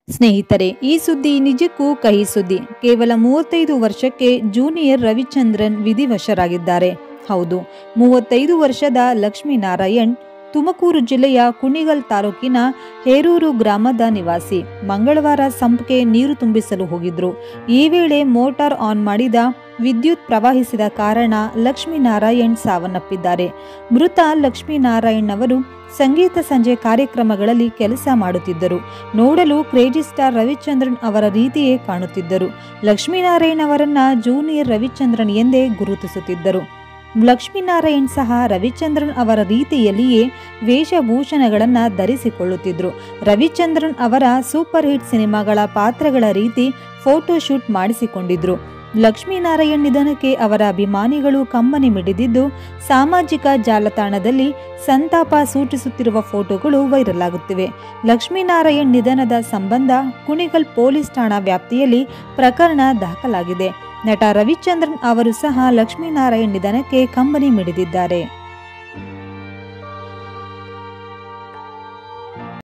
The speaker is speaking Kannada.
ಸ್ನೇಹಿತರೆ, ಈ ಸುದ್ದಿ ನಿಜಕ್ಕೂ ಕಹಿ ಸುದ್ದಿ. ಕೇವಲ 35 ವರ್ಷಕ್ಕೆ ಜೂನಿಯರ್ ರವಿಚಂದ್ರನ್ ವಿಧಿವಶರಾಗಿದ್ದಾರೆ. ಹೌದು, 35 ವರ್ಷದ ಲಕ್ಷ್ಮೀನಾರಾಯಣ್ ತುಮಕೂರು ಜಿಲ್ಲೆಯ ಕುಣಿಗಲ್ ತಾಲೂಕಿನ ಹೇರೂರು ಗ್ರಾಮದ ನಿವಾಸಿ. ಮಂಗಳವಾರ ಸಂಪ್ಗೆ ನೀರು ತುಂಬಿಸಲು ಹೋಗಿದ್ರು. ಈ ವೇಳೆ ಮೋಟಾರ್ ಆನ್ ಮಾಡಿದ ವಿದ್ಯುತ್ ಪ್ರವಹಿಸಿದ ಕಾರಣ ಲಕ್ಷ್ಮೀನಾರಾಯಣ್ ಸಾವನ್ನಪ್ಪಿದ್ದಾರೆ. ಮೃತ ಲಕ್ಷ್ಮೀನಾರಾಯಣ್ ಅವರು ಸಂಗೀತ ಸಂಜೆ ಕಾರ್ಯಕ್ರಮಗಳಲ್ಲಿ ಕೆಲಸ ಮಾಡುತ್ತಿದ್ದರು. ನೋಡಲು ಕ್ರೇಜಿ ಸ್ಟಾರ್ ರವಿಚಂದ್ರನ್ ಅವರ ರೀತಿಯೇ ಕಾಣುತ್ತಿದ್ದರು. ಲಕ್ಷ್ಮೀನಾರಾಯಣ್ ಅವರನ್ನ ಜೂನಿಯರ್ ರವಿಚಂದ್ರನ್ ಎಂದೇ ಗುರುತಿಸುತ್ತಿದ್ದರು. ಲಕ್ಷ್ಮೀನಾರಾಯಣ್ ಸಹ ರವಿಚಂದ್ರನ್ ಅವರ ರೀತಿಯಲ್ಲಿಯೇ ವೇಷಭೂಷಣಗಳನ್ನು ಧರಿಸಿಕೊಳ್ಳುತ್ತಿದ್ದರು. ರವಿಚಂದ್ರನ್ ಅವರ ಸೂಪರ್ ಹಿಟ್ ಸಿನಿಮಾಗಳ ಪಾತ್ರಗಳ ರೀತಿ ಫೋಟೋ ಶೂಟ್ ಮಾಡಿಸಿಕೊಂಡಿದ್ರು. ಲಕ್ಷ್ಮೀನಾರಾಯಣ್ ನಿಧನಕ್ಕೆ ಅವರ ಅಭಿಮಾನಿಗಳು ಕಂಬನಿ ಮಿಡಿದಿದ್ದು, ಸಾಮಾಜಿಕ ಜಾಲತಾಣದಲ್ಲಿ ಸಂತಾಪ ಸೂಚಿಸುತ್ತಿರುವ ಫೋಟೋಗಳು ವೈರಲ್ ಆಗುತ್ತಿವೆ. ಲಕ್ಷ್ಮೀನಾರಾಯಣ್ ನಿಧನದ ಸಂಬಂಧ ಕುಣಿಗಲ್ ಪೊಲೀಸ್ ಠಾಣಾ ವ್ಯಾಪ್ತಿಯಲ್ಲಿ ಪ್ರಕರಣ ದಾಖಲಾಗಿದೆ. ನಟ ರವಿಚಂದ್ರನ್ ಅವರು ಸಹ ಲಕ್ಷ್ಮೀನಾರಾಯಣ್ ನಿಧನಕ್ಕೆ ಕಂಬನಿ ಮಿಡಿದಿದ್ದಾರೆ.